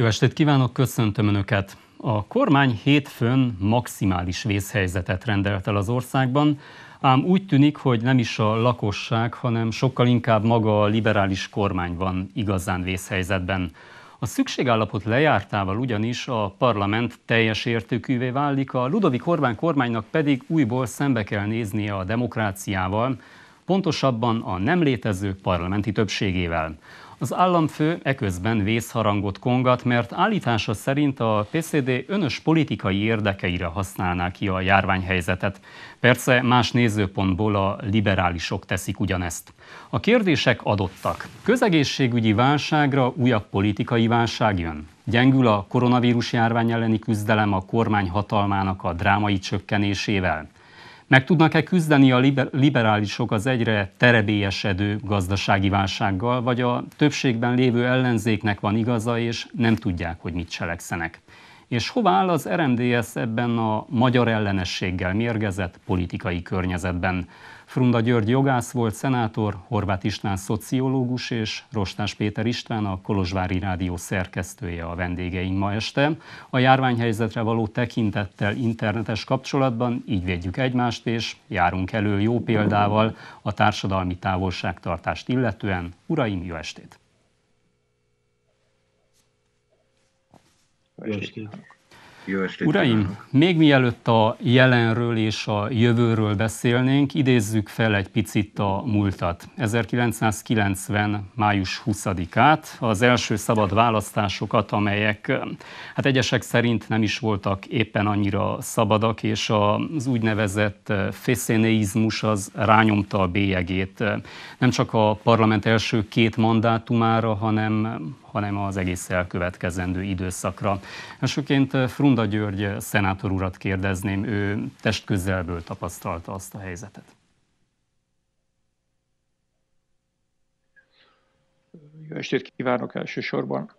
Jó estét kívánok, köszöntöm Önöket! A kormány hétfőn maximális vészhelyzetet rendelt el az országban, ám úgy tűnik, hogy nem is a lakosság, hanem sokkal inkább maga a liberális kormány van igazán vészhelyzetben. A szükségállapot lejártával ugyanis a parlament teljes értékűvé válik, a Ludovík Orbán kormánynak pedig újból szembe kell néznie a demokráciával, pontosabban a nem létező parlamenti többségével. Az államfő eközben vészharangot kongat, mert állítása szerint a PSZD önös politikai érdekeire használná ki a járványhelyzetet. Persze más nézőpontból a liberálisok teszik ugyanezt. A kérdések adottak. Közegészségügyi válságra újabb politikai válság jön? Gyengül a koronavírus járvány elleni küzdelem a kormány hatalmának a drámai csökkenésével? Meg tudnak-e küzdeni a liberálisok az egyre terebélyesedő gazdasági válsággal, vagy a többségben lévő ellenzéknek van igaza, és nem tudják, hogy mit cselekszenek? És hova áll az RMDSZ ebben a magyar ellenességgel mérgezett politikai környezetben? Frunda György jogász volt szenátor, Horváth István szociológus és Rostás Péter István, a Kolozsvári Rádió szerkesztője a vendégeink ma este. A járványhelyzetre való tekintettel internetes kapcsolatban így védjük egymást, és járunk elő jó példával a társadalmi távolságtartást illetően. Uraim, jó estét! Jó estét! Jó estét! Uraim, még mielőtt a jelenről és a jövőről beszélnénk, idézzük fel egy picit a múltat. 1990. május 20-át, az első szabad választásokat, amelyek egyesek szerint nem is voltak éppen annyira szabadak, és az úgynevezett feszéneizmus az rányomta a bélyegét nem csak a parlament első 2 mandátumára, hanem az egész elkövetkezendő időszakra. Elsőként Frunda György szenátor urat kérdezném, ő testközelből tapasztalta azt a helyzetet. Jó estét kívánok elsősorban.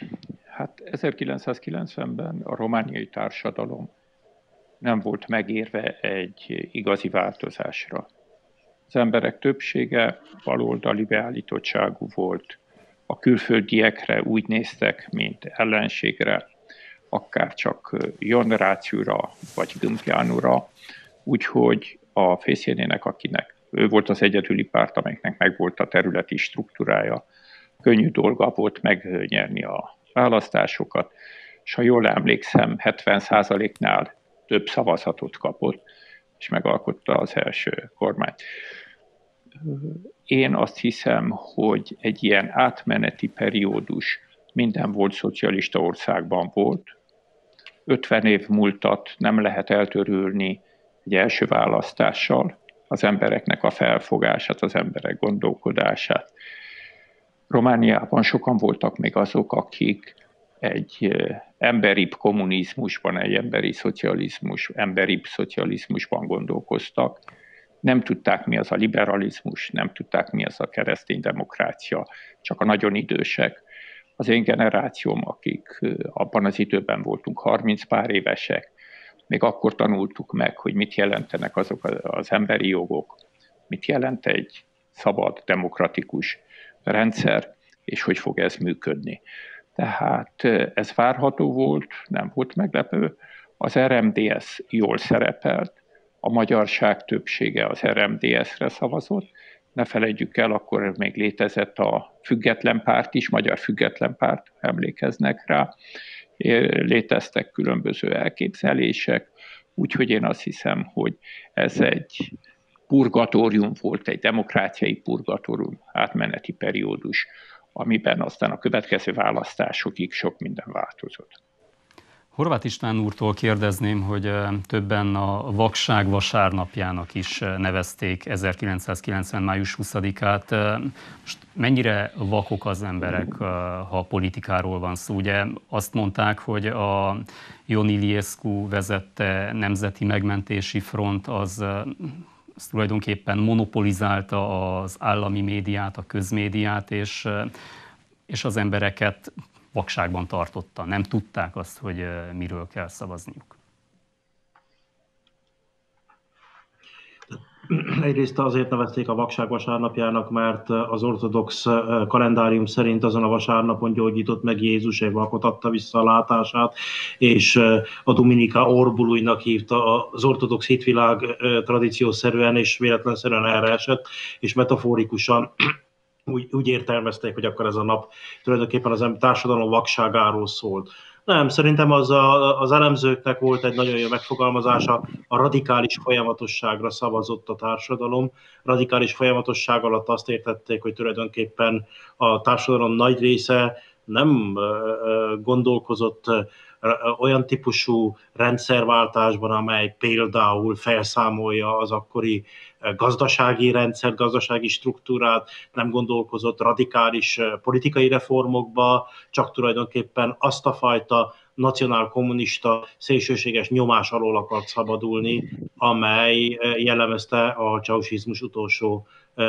1990-ben a romániai társadalom nem volt megérve egy igazi változásra. Az emberek többsége baloldali beállítottságú volt, a külföldiekre úgy néztek, mint ellenségre, akár csak Generációra vagy Gyümgyánúra, úgyhogy a Feszénének, akinek ő volt az egyedüli párt, amelynek megvolt a területi struktúrája, könnyű dolga volt megnyerni a választásokat, és ha jól emlékszem, 70%-nál több szavazatot kapott, és megalkotta az első kormányt. Én azt hiszem, hogy egy ilyen átmeneti periódus minden volt szocialista országban volt. 50 év múltat nem lehet eltörülni egy első választással, az embereknek a felfogását, az emberek gondolkodását. Romániában sokan voltak még azok, akik egy emberibb kommunizmusban, egy emberibb szocializmusban gondolkoztak. Nem tudták, mi az a liberalizmus, nem tudták, mi az a keresztény demokrácia, csak a nagyon idősek. Az én generációm, akik abban az időben voltunk 30 pár évesek, még akkor tanultuk meg, hogy mit jelentenek azok az emberi jogok, mit jelent egy szabad, demokratikus rendszer, és hogy fog ez működni. Tehát ez várható volt, nem volt meglepő. Az RMDSZ jól szerepelt, a magyarság többsége az RMDSZ-re szavazott. Ne felejtjük el, akkor még létezett a független párt is, Magyar Független Párt, emlékeznek rá. Léteztek különböző elképzelések, úgyhogy én azt hiszem, hogy ez egy purgatórium volt, egy demokráciai purgatórium, átmeneti periódus, amiben aztán a következő választásokig sok minden változott. Horváth István úrtól kérdezném, hogy többen a vakság vasárnapjának is nevezték 1990. május 20-át. Most mennyire vakok az emberek, ha politikáról van szó? Ugye azt mondták, hogy a Ion Iliescu vezette Nemzeti Megmentési Front az tulajdonképpen monopolizálta az állami médiát, a közmédiát, és az embereket vakságban tartotta. Nem tudták azt, hogy miről kell szavazniuk. Egyrészt azért nevezték a vakság vasárnapjának, mert az ortodox kalendárium szerint azon a vasárnapon gyógyított meg Jézus, egy vakot adta vissza a látását, és a Dominika Orbulujnak hívta az ortodox hitvilág tradíciószerűen és véletlenszerűen erre esett, és metaforikusan úgy értelmezték, hogy akkor ez a nap tulajdonképpen az társadalom vakságáról szólt. Nem, szerintem az elemzőknek volt egy nagyon jó megfogalmazása, a radikális folyamatosságra szavazott a társadalom. Radikális folyamatosság alatt azt értették, hogy tulajdonképpen a társadalom nagy része nem gondolkozott olyan típusú rendszerváltásban, amely például felszámolja az akkori gazdasági rendszer, gazdasági struktúrát, nem gondolkozott radikális politikai reformokba, csak tulajdonképpen azt a fajta nacionálkommunista szélsőséges nyomás alól akart szabadulni, amely jellemezte a ceausizmus utolsó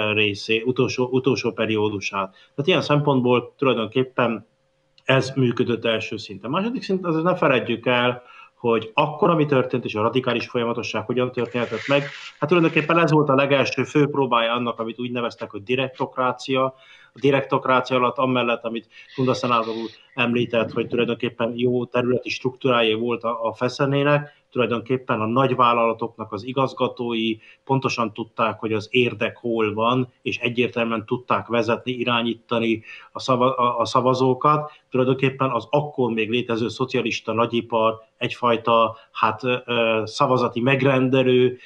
utolsó periódusát. Tehát ilyen szempontból tulajdonképpen ez működött első szinten. Második szinten azért ne feledjük el, hogy akkor, ami történt, és a radikális folyamatosság hogyan történhetett meg, hát tulajdonképpen ez volt a legelső fő próbája annak, amit úgy neveztek, hogy direktokrácia. A direktokrácia alatt amellett, amit Tunda szenátor úr említett, hogy tulajdonképpen jó területi struktúrája volt a Feszenének, tulajdonképpen a nagyvállalatoknak az igazgatói pontosan tudták, hogy az érdek hol van, és egyértelműen tudták vezetni, irányítani a szavazókat. Tulajdonképpen az akkor még létező szocialista nagyipar egyfajta szavazati megrendelő,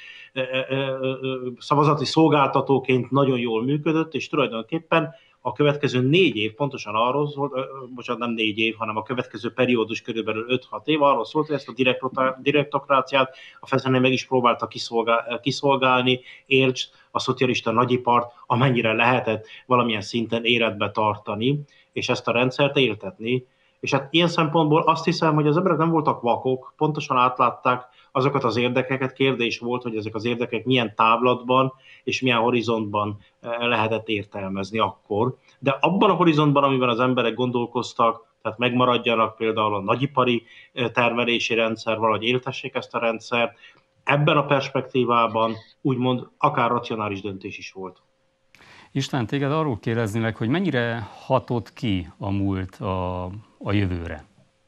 szavazati szolgáltatóként nagyon jól működött, és tulajdonképpen a következő 4 év pontosan arról szólt, bocsánat, nem 4 év, hanem a következő periódus körülbelül 5-6 év arról szólt, hogy ezt a direktokráciát a Feszené meg is próbálta kiszolgálni, értsd a szocialista nagyipart, amennyire lehetett valamilyen szinten életbe tartani, és ezt a rendszert éltetni. És hát ilyen szempontból azt hiszem, hogy az emberek nem voltak vakok, pontosan átlátták azokat az érdekeket. Kérdés volt, hogy ezek az érdekek milyen távlatban és milyen horizontban lehetett értelmezni akkor. De abban a horizontban, amiben az emberek gondolkoztak, tehát megmaradjanak például a nagyipari termelési rendszer, valahogy éltessék ezt a rendszert, ebben a perspektívában úgymond akár racionális döntés is volt. István, téged arról kérdeznélek, hogy mennyire hatott ki a múlt a jövőre?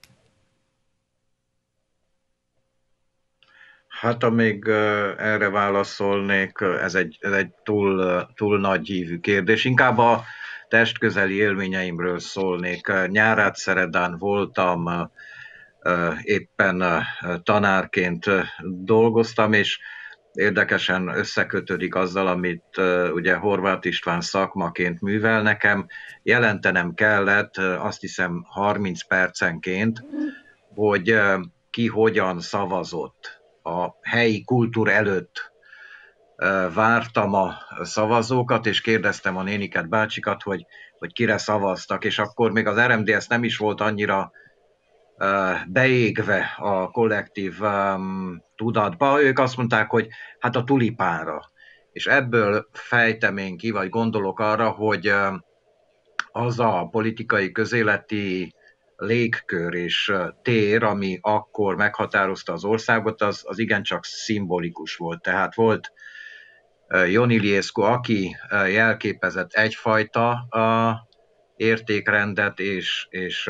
Hát amíg erre válaszolnék, ez egy túl nagy hívű kérdés. Inkább a testközeli élményeimről szólnék. Nyárátszeredán voltam, éppen tanárként dolgoztam, és érdekesen összekötődik azzal, amit ugye Horváth István szakmaként művel. Nekem jelentenem kellett, azt hiszem 30 percenként, hogy ki hogyan szavazott. A helyi kultúr előtt vártam a szavazókat, és kérdeztem a néniket, bácsikat, hogy kire szavaztak, és akkor még az RMDSZ nem is volt annyira beégve a kollektív tudatba. Ők azt mondták, hogy hát a tulipánra. És ebből fejtem én ki, vagy gondolok arra, hogy az a politikai közéleti légkör és tér, ami akkor meghatározta az országot, az igencsak szimbolikus volt. Tehát volt Ion Iliescu, aki jelképezett egyfajta értékrendet és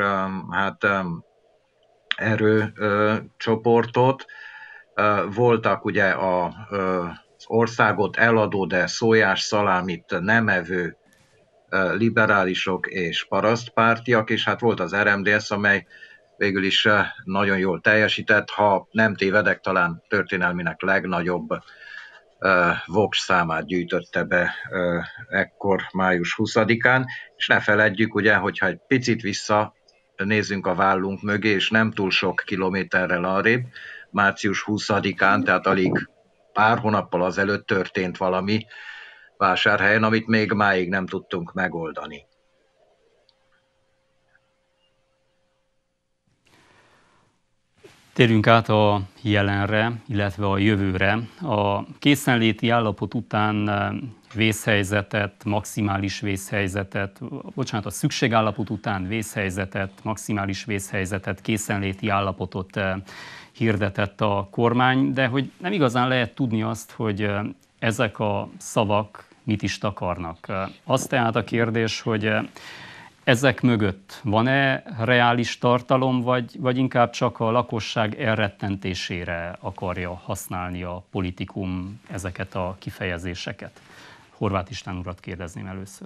erőcsoportot. Voltak ugye az országot eladó, de szójás szalámit nem evő liberálisok és parasztpártiak, és hát volt az RMDSZ, amely végül is nagyon jól teljesített, ha nem tévedek, talán történelminek legnagyobb voks számát gyűjtötte be ekkor május 20-án, és ne feledjük ugye, hogyha egy picit vissza nézzünk a vállunk mögé, és nem túl sok kilométerrel arrébb, március 20-án, tehát alig pár hónappal azelőtt történt valami Vásárhelyen, amit még máig nem tudtunk megoldani. Térjünk át a jelenre, illetve a jövőre. A készenléti állapot után vészhelyzetet, maximális vészhelyzetet, a szükségállapot után vészhelyzetet, maximális vészhelyzetet, készenléti állapotot hirdetett a kormány, de hogy nem igazán lehet tudni azt, hogy ezek a szavak mit is takarnak. Az tehát a kérdés, hogy ezek mögött van-e reális tartalom, vagy inkább csak a lakosság elrettentésére akarja használni a politikum ezeket a kifejezéseket? Horváth István urat kérdezném először.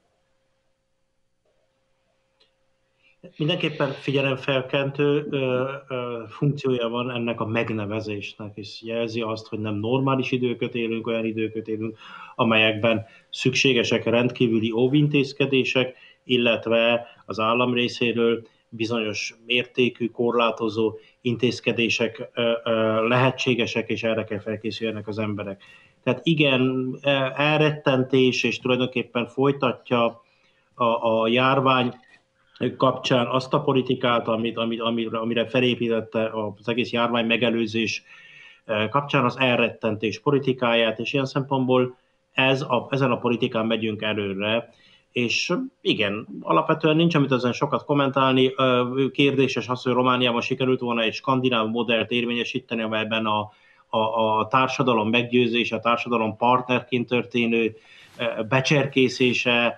Mindenképpen figyelemfelkeltő funkciója van ennek a megnevezésnek, és jelzi azt, hogy nem normális időket élünk, olyan időket élünk, amelyekben szükségesek rendkívüli óvintézkedések, illetve az állam részéről bizonyos mértékű, korlátozó intézkedések lehetségesek, és erre kell felkészüljenek az emberek. Tehát igen, elrettentés, és tulajdonképpen folytatja a járvány kapcsán azt a politikát, amire felépítette az egész járvány megelőzés kapcsán az elrettentés politikáját, és ilyen szempontból ezen a politikán megyünk előre, és igen, alapvetően nincs, amit ezen sokat kommentálni. Kérdéses az, hogy Romániában sikerült volna egy skandináv modellt érvényesíteni, amelyben a társadalom meggyőzése, a társadalom partnerként történő becserkészése,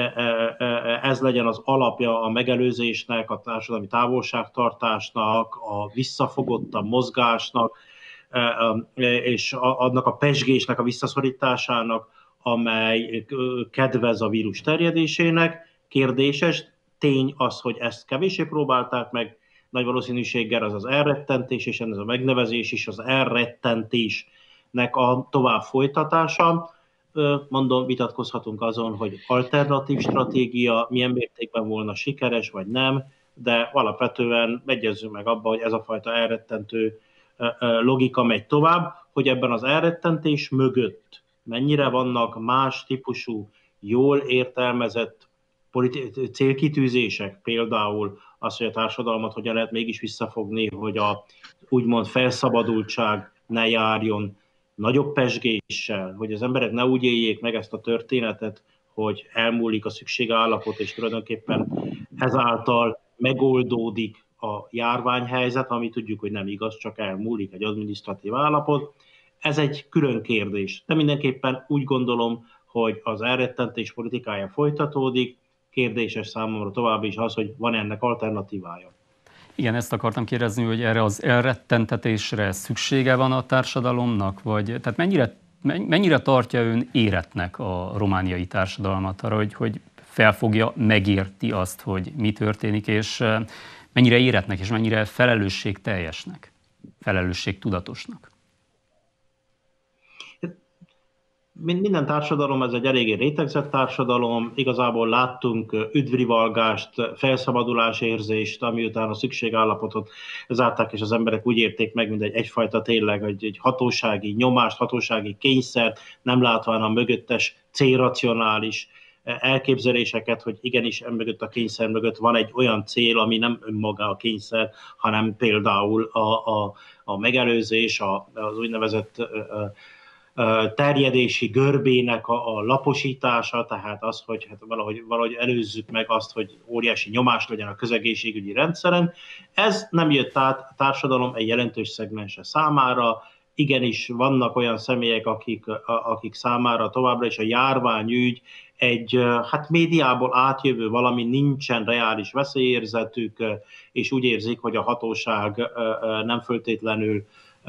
ez legyen az alapja a megelőzésnek, a társadalmi távolságtartásnak, a visszafogottabb mozgásnak, és annak a pezsgésnek a visszaszorításának, amely kedvez a vírus terjedésének. Kérdéses tény az, hogy ezt kevéssé próbálták meg, nagy valószínűséggel az elrettentés, és ez a megnevezés is az elrettentésnek a tovább folytatása. Mondom, vitatkozhatunk azon, hogy alternatív stratégia milyen mértékben volna sikeres, vagy nem, de alapvetően megyezzünk meg abba, hogy ez a fajta elrettentő logika megy tovább, hogy ebben az elrettentés mögött mennyire vannak más típusú, jól értelmezett célkitűzések, például az, hogy a társadalmat hogyan lehet mégis visszafogni, hogy a úgymond felszabadultság ne járjon nagyobb pezsgéssel, hogy az emberek ne úgy éljék meg ezt a történetet, hogy elmúlik a szükségállapot, és tulajdonképpen ezáltal megoldódik a járványhelyzet, ami tudjuk, hogy nem igaz, csak elmúlik egy adminisztratív állapot. Ez egy külön kérdés. De mindenképpen úgy gondolom, hogy az elrettentés politikája folytatódik, kérdéses számomra tovább is az, hogy van ennek alternatívája. Igen, ezt akartam kérdezni, hogy erre az elrettentetésre szüksége van a társadalomnak, vagy tehát mennyire tartja ön érettnek a romániai társadalmat arra, hogy felfogja, megérti azt, hogy mi történik, és mennyire érettnek, és mennyire felelősségteljesnek, felelősségtudatosnak? Minden társadalom, ez egy eléggé rétegzett társadalom, igazából láttunk üdvrivalgást, felszabadulásérzést, amiután a szükségállapotot zárták, és az emberek úgy érték meg, mint egyfajta tényleg egy hatósági nyomást, hatósági kényszert, nem látván a mögöttes célracionális elképzeléseket, hogy igenis mögött a kényszer mögött van egy olyan cél, ami nem önmaga a kényszer, hanem például a megelőzés, az úgynevezett terjedési görbének a laposítása, tehát az, hogy hát valahogy előzzük meg azt, hogy óriási nyomás legyen a közegészségügyi rendszeren. Ez nem jött át a társadalom egy jelentős szegmense számára. Igenis vannak olyan személyek, akik számára továbbra is a járványügy egy médiából átjövő valami, nincsen reális veszélyérzetük, és úgy érzik, hogy a hatóság nem föltétlenül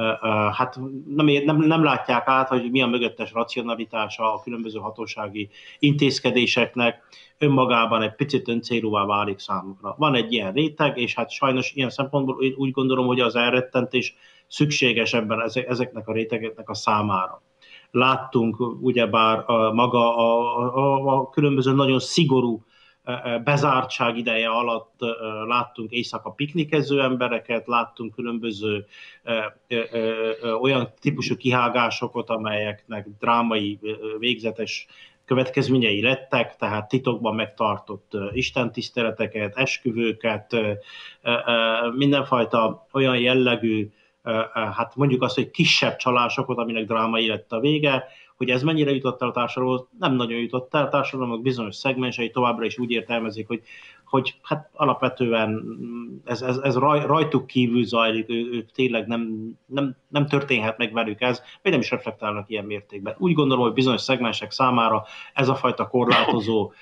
nem látják át, hogy mi a mögöttes racionalitása a különböző hatósági intézkedéseknek, önmagában egy picit öncélúvá válik számukra. Van egy ilyen réteg, és hát sajnos ilyen szempontból én úgy gondolom, hogy az elrettentés szükséges ebben ezeknek a rétegeknek a számára. Láttunk ugyebár maga a különböző nagyon szigorú bezártság ideje alatt láttunk éjszaka piknikező embereket, láttunk különböző olyan típusú kihágásokat, amelyeknek drámai, végzetes következményei lettek, tehát titokban megtartott istentiszteleteket, esküvőket, mindenfajta olyan jellegű, hát mondjuk azt, hogy kisebb csalásokat, aminek drámai lett a vége, Hogy ez mennyire jutott el a társadalomhoz, nem nagyon jutott el. A társadalomnak bizonyos szegmensei továbbra is úgy értelmezik, hogy hát alapvetően ez rajtuk kívül zajlik, ők tényleg nem történhet meg velük ez, vagy nem is reflektálnak ilyen mértékben. Úgy gondolom, hogy bizonyos szegmensek számára ez a fajta korlátozó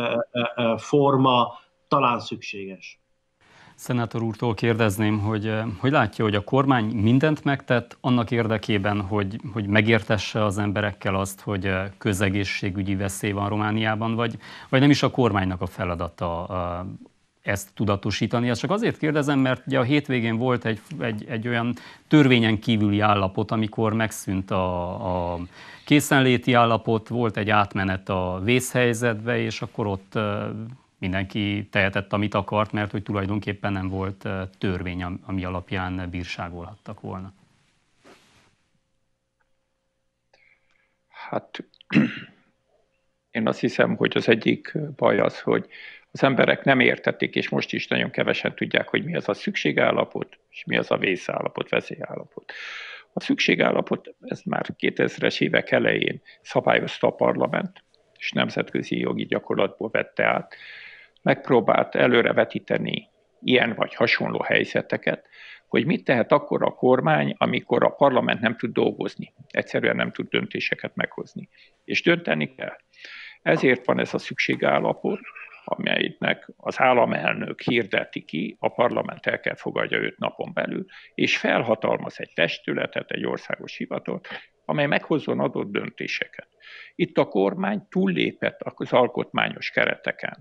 forma talán szükséges. Szenátor úrtól kérdezném, hogy látja, hogy a kormány mindent megtett annak érdekében, hogy megértesse az emberekkel azt, hogy közegészségügyi veszély van Romániában, vagy nem is a kormánynak a feladata ezt tudatosítani. Ezt csak azért kérdezem, mert ugye a hétvégén volt egy olyan törvényen kívüli állapot, amikor megszűnt a készenléti állapot, volt egy átmenet a vészhelyzetbe, és akkor ott mindenki tehetett, amit akart, mert hogy tulajdonképpen nem volt törvény, ami alapján bírságolhattak volna. Hát én azt hiszem, hogy az egyik baj az, hogy az emberek nem értették, és most is nagyon kevesen tudják, hogy mi az a szükségállapot, és mi az a vészállapot, veszélyállapot. A szükségállapot, ez már 2000-es évek elején szabályozta a parlament, és nemzetközi jogi gyakorlatból vette át. Megpróbált előrevetíteni ilyen vagy hasonló helyzeteket, hogy mit tehet akkor a kormány, amikor a parlament nem tud dolgozni, egyszerűen nem tud döntéseket meghozni. És dönteni kell. Ezért van ez a szükségállapot, amelynek az államelnök hirdeti ki, a parlament el kell fogadja 5 napon belül, és felhatalmaz egy testületet, egy országos hivatalt, amely meghozzon adott döntéseket. Itt a kormány túllépett az alkotmányos kereteken,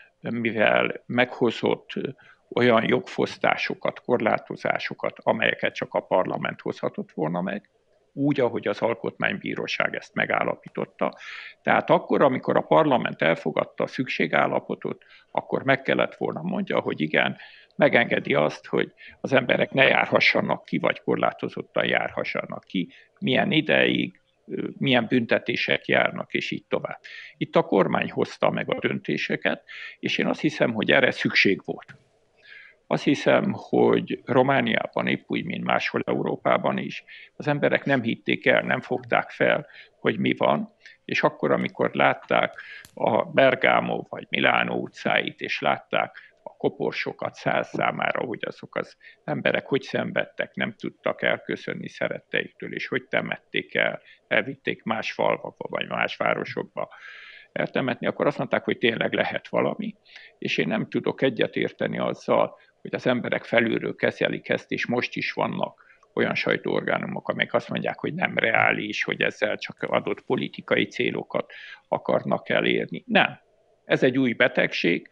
mivel meghozott olyan jogfosztásokat, korlátozásokat, amelyeket csak a parlament hozhatott volna meg, úgy, ahogy az Alkotmánybíróság ezt megállapította. Tehát akkor, amikor a parlament elfogadta a szükségállapotot, akkor meg kellett volna mondja, hogy igen, megengedi azt, hogy az emberek ne járhassanak ki, vagy korlátozottan járhassanak ki, milyen ideig, milyen büntetések járnak, és így tovább. Itt a kormány hozta meg a döntéseket, és én azt hiszem, hogy erre szükség volt. Azt hiszem, hogy Romániában, épp úgy, mint máshol Európában is, az emberek nem hitték el, nem fogták fel, hogy mi van, és akkor, amikor látták a Bergamo vagy Milánó utcáit, és látták a koporsokat 100 számára, hogy azok az emberek hogy szenvedtek, nem tudtak elköszönni szeretteiktől, és hogy temették el, elvitték más falvakba, vagy más városokba eltemetni, akkor azt mondták, hogy tényleg lehet valami, és én nem tudok egyetérteni azzal, hogy az emberek felülről kezelik ezt, és most is vannak olyan sajtóorgánumok, amelyek azt mondják, hogy nem reális, hogy ezzel csak adott politikai célokat akarnak elérni. Nem. Ez egy új betegség,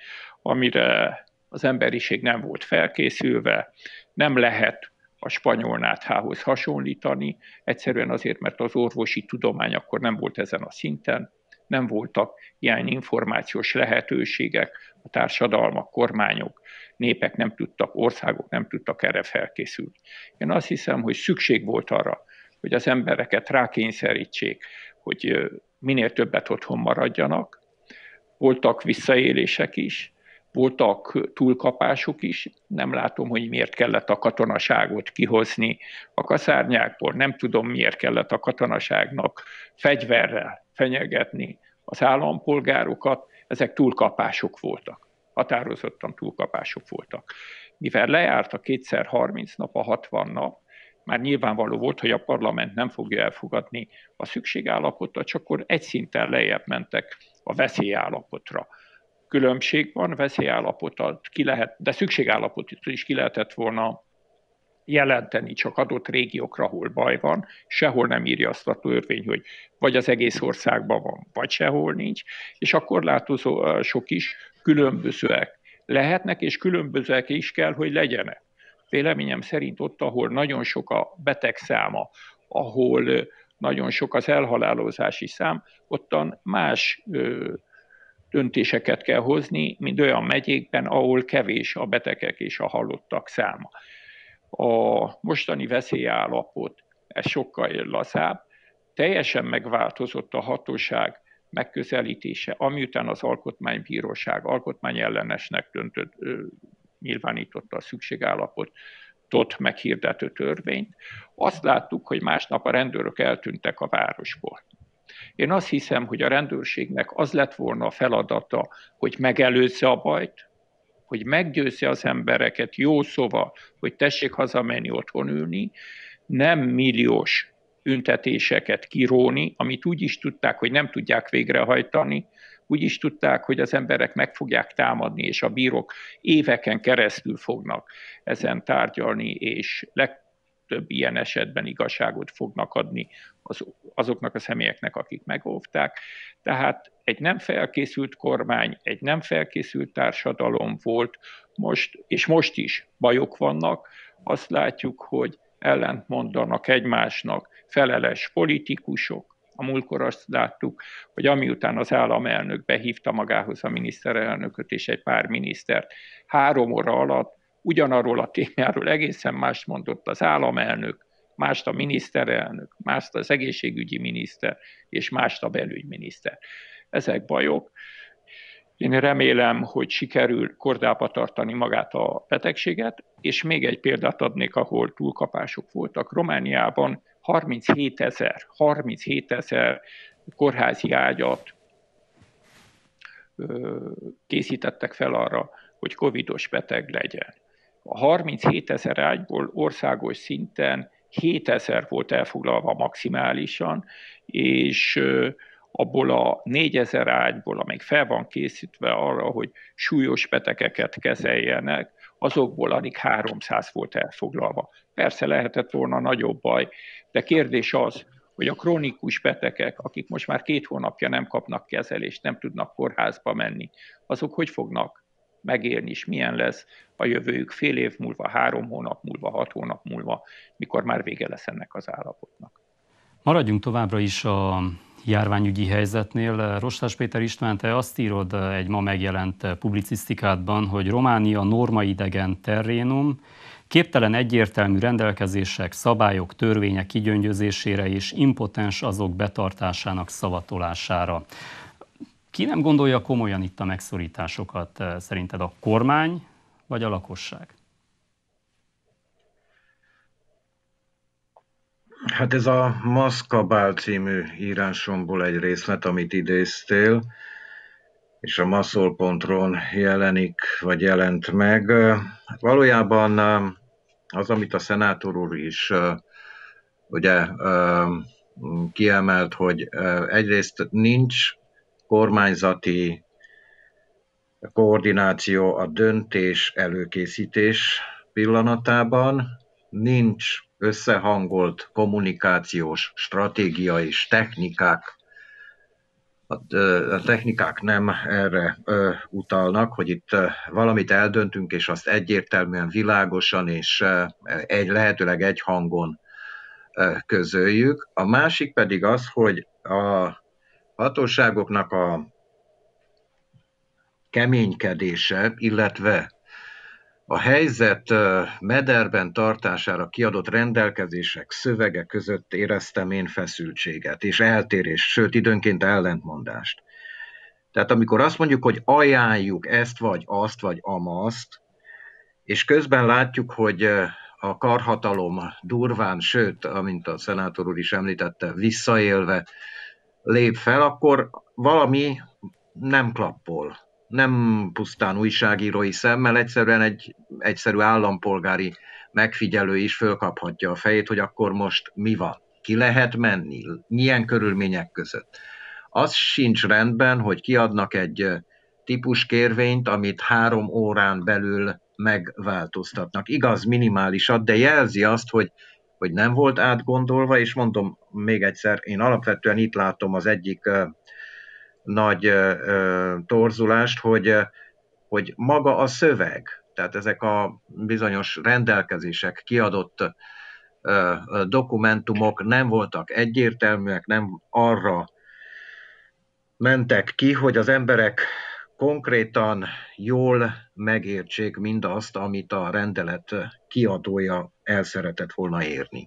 amire az emberiség nem volt felkészülve, nem lehet a spanyol náthához hasonlítani, egyszerűen azért, mert az orvosi tudomány akkor nem volt ezen a szinten, nem voltak ilyen információs lehetőségek, a társadalmak, kormányok, népek nem tudtak, országok nem tudtak erre felkészülni. Én azt hiszem, hogy szükség volt arra, hogy az embereket rákényszerítsék, hogy minél többet otthon maradjanak. Voltak visszaélések is, voltak túlkapások is. Nem látom, hogy miért kellett a katonaságot kihozni a kaszárnyákból. Nem tudom, miért kellett a katonaságnak fegyverrel fenyegetni az állampolgárokat. Ezek túlkapások voltak. Határozottan túlkapások voltak. Mivel lejárt a 2x30 nap, a 60 nap, már nyilvánvaló volt, hogy a parlament nem fogja elfogadni a szükségállapotot, csak akkor egy szinten lejjebb mentek a veszélyállapotra. Különbség van, veszélyállapotot ki lehet, de szükségállapotot is ki lehetett volna jelenteni csak adott régiókra, ahol baj van, sehol nem írja azt a törvény, hogy vagy az egész országban van, vagy sehol nincs, és a korlátozások is különbözőek lehetnek, és különbözőek is kell, hogy legyenek. Véleményem szerint ott, ahol nagyon sok a betegszáma, ahol nagyon sok az elhalálozási szám, ottan más döntéseket kell hozni, mint olyan megyékben, ahol kevés a betegek és a halottak száma. A mostani veszélyállapot, ez sokkal lazább, teljesen megváltozott a hatóság megközelítése, amiután az Alkotmánybíróság alkotmányellenesnek nyilvánította a szükségállapotot meghirdető törvényt. Azt láttuk, hogy másnap a rendőrök eltűntek a városból. Én azt hiszem, hogy a rendőrségnek az lett volna a feladata, hogy megelőzze a bajt, hogy meggyőzze az embereket jó szóval, hogy tessék hazamenni, otthon ülni, nem milliós büntetéseket kiróni, amit úgy is tudták, hogy nem tudják végrehajtani, úgy is tudták, hogy az emberek meg fogják támadni, és a bírók éveken keresztül fognak ezen tárgyalni, és legtöbb ilyen esetben igazságot fognak adni azoknak a személyeknek, akik megóvták. Tehát egy nem felkészült kormány, egy nem felkészült társadalom volt és most is bajok vannak. Azt látjuk, hogy ellentmondanak egymásnak felelős politikusok. A múltkor azt láttuk, hogy amiután az államelnök behívta magához a miniszterelnököt és egy pár minisztert, 3 óra alatt ugyanarról a témáról egészen mást mondott az államelnök, mást a miniszterelnök, mást az egészségügyi miniszter, és mást a belügyminiszter. Ezek bajok. Én remélem, hogy sikerül kordába tartani magát a betegséget, és még egy példát adnék, ahol túlkapások voltak. Romániában 37 000 kórházi ágyat készítettek fel arra, hogy covidos beteg legyen. A 37 000 ágyból országos szinten 7 000 volt elfoglalva maximálisan, és abból a 4 000 ágyból, amelyik fel van készítve arra, hogy súlyos betegeket kezeljenek, azokból alig 300 volt elfoglalva. Persze lehetett volna nagyobb baj, de kérdés az, hogy a krónikus betegek, akik most már 2 hónapja nem kapnak kezelést, nem tudnak kórházba menni, azok hogy fognak megélni, és milyen lesz a jövőjük fél év múlva, 3 hónap múlva, 6 hónap múlva, mikor már vége lesz ennek az állapotnak. Maradjunk továbbra is a járványügyi helyzetnél. Rostás Péter István, te azt írod egy ma megjelent publicisztikádban, hogy Románia normaidegen terrénum, képtelen egyértelmű rendelkezések, szabályok, törvények kigyöngyözésére és impotens azok betartásának szavatolására. Ki nem gondolja komolyan itt a megszorításokat? Szerinted a kormány vagy a lakosság? Hát ez a Maszkabál című írásomból egy részlet, amit idéztél, és a maszol.ron jelent meg. Hát valójában az, amit a szenátor úr is ugye kiemelt, hogy egyrészt nincs kormányzati koordináció a döntés előkészítés pillanatában, nincs összehangolt kommunikációs stratégia és technikák. A technikák nem erre utalnak, hogy itt valamit eldöntünk, és azt egyértelműen, világosan és lehetőleg egy hangon közöljük. A másik pedig az, hogy a hatóságoknak a keménykedése, illetve a helyzet mederben tartására kiadott rendelkezések, szövege között éreztem én feszültséget és eltérést, sőt időnként ellentmondást. Tehát amikor azt mondjuk, hogy ajánljuk ezt vagy azt vagy amazt, és közben látjuk, hogy a karhatalom durván, sőt, amint a szenátor úr is említette, visszaélve lép fel, akkor valami nem klappol. Nem pusztán újságírói szemmel, egyszerűen egy egyszerű állampolgári megfigyelő is fölkaphatja a fejét, hogy akkor most mi van, ki lehet menni, milyen körülmények között. Az sincs rendben, hogy kiadnak egy típuskérvényt, amit 3 órán belül megváltoztatnak. Igaz, minimálisat, de jelzi azt, hogy nem volt átgondolva, és mondom még egyszer, én alapvetően itt látom az egyik nagy torzulást, hogy maga a szöveg, tehát ezek a bizonyos rendelkezések, kiadott dokumentumok nem voltak egyértelműek, nem arra mentek ki, hogy az emberek konkrétan jól megértsék mindazt, amit a rendelet kiadója el szeretett volna érni.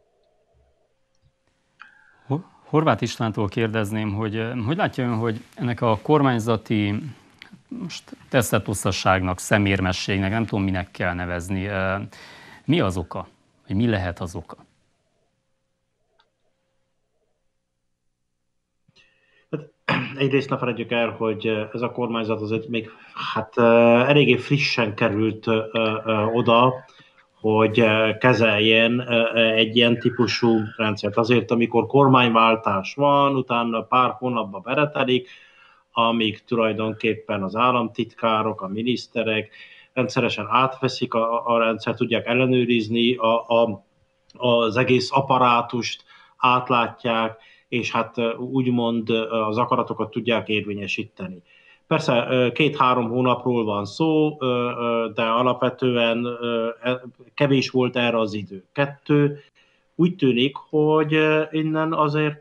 Horváth Istvántól kérdezném, hogy látja ön, hogy ennek a kormányzati teszetosztasságnak, szemérmességnek, nem tudom minek kell nevezni, mi az oka? Vagy mi lehet az oka? Egyrészt ne feledjük el, hogy ez a kormányzat azért még eléggé frissen került oda, hogy kezeljen egy ilyen típusú rendszert. Azért, amikor kormányváltás van, utána pár hónapba beretelik, amíg tulajdonképpen az államtitkárok, a miniszterek rendszeresen átveszik a rendszert, tudják ellenőrizni az egész apparátust, átlátják, és hát úgymond az akaratokat tudják érvényesíteni. Persze 2-3 hónapról van szó, de alapvetően kevés volt erre az idő. 2, úgy tűnik, hogy innen azért